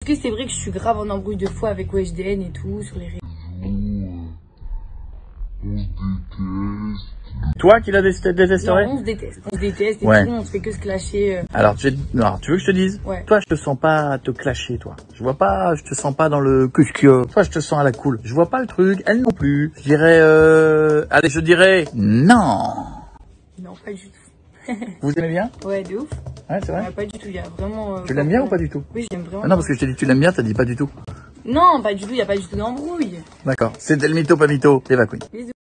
que c'est vrai que je suis grave en embrouille de fois avec WHDN et tout, sur les réseaux? Toi qui la détesterais? Non, on se déteste et Ouais. tout, on se fait que se clasher. Alors, tu veux que je te dise? Ouais. Toi, je te sens pas te clasher, toi. Je te sens pas dans le cusque. Toi, je te sens à la cool. Je vois pas le truc, elle non plus. Je dirais, allez, je dirais, non. Non, pas du tout. Vous aimez bien? Ouais, de ouf. Ouais, c'est vrai? Ouais, pas du tout, il y a vraiment... Tu l'aimes bien ou pas du tout? Oui, je l'aime vraiment. Ah non, parce que je t'ai dit tu l'aimes bien, t'as dit pas du tout. Non, pas du tout, il y a pas du tout d'embrouille. D'accord. C'était le mytho, pas mytho. Eva Queen. Bisous.